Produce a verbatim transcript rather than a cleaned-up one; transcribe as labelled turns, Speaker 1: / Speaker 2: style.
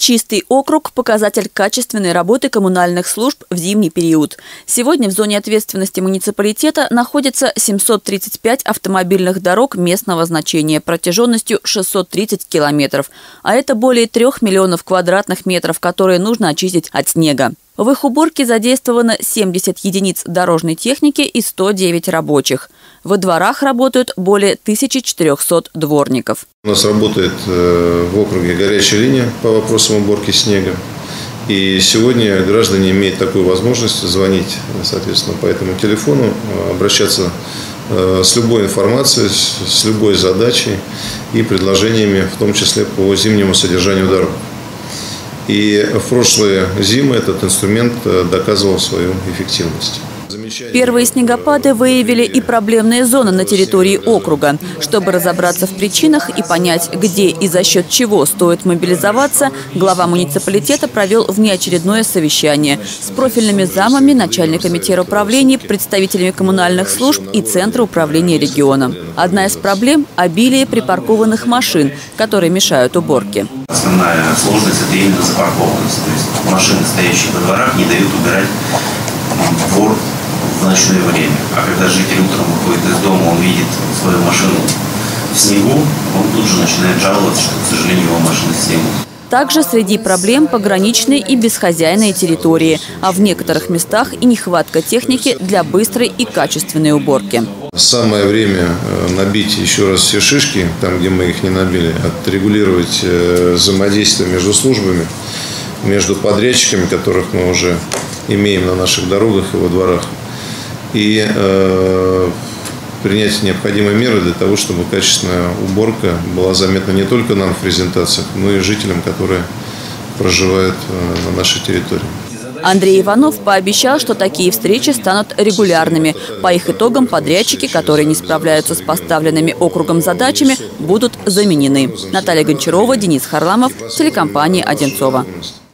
Speaker 1: Чистый округ – показатель качественной работы коммунальных служб в зимний период. Сегодня в зоне ответственности муниципалитета находится семьсот тридцать пять автомобильных дорог местного значения протяженностью шестьсот тридцать километров. А это более трех миллионов квадратных метров, которые нужно очистить от снега. В их уборке задействовано семьдесят единиц дорожной техники и сто девять рабочих. Во дворах работают более тысячи четырёхсот дворников.
Speaker 2: У нас работает в округе горячая линия по вопросам уборки снега. И сегодня граждане имеют такую возможность звонить, соответственно, по этому телефону, обращаться с любой информацией, с любой задачей и предложениями, в том числе по зимнему содержанию дорог. И в прошлые зимы этот инструмент доказывал свою эффективность.
Speaker 1: Первые снегопады выявили и проблемные зоны на территории округа. Чтобы разобраться в причинах и понять, где и за счет чего стоит мобилизоваться, глава муниципалитета провел внеочередное совещание с профильными замами, начальниками теруправлений, представителями коммунальных служб и Центра управления регионом. Одна из проблем – обилие припаркованных машин, которые мешают уборке.
Speaker 3: Основная сложность – это именно запаркованность. То есть машины, стоящие во дворах, не дают убирать двор в ночное время. А когда житель утром выходит из дома, он видит свою машину в снегу, он тут же начинает жаловаться, что, к сожалению, его машина в снегу.
Speaker 1: Также среди проблем пограничные и бесхозяйные территории, а в некоторых местах и нехватка техники для быстрой и качественной уборки.
Speaker 2: Самое время набить еще раз все шишки, там, где мы их не набили, отрегулировать взаимодействие между службами, между подрядчиками, которых мы уже имеем на наших дорогах и во дворах, и э, принять необходимые меры для того, чтобы качественная уборка была заметна не только нам в презентациях, но и жителям, которые проживают э, на нашей территории.
Speaker 1: Андрей Иванов пообещал, что такие встречи станут регулярными. По их итогам подрядчики, которые не справляются с поставленными округом задачами, будут заменены. Наталья Гончарова, Денис Харламов, телекомпания «Одинцово».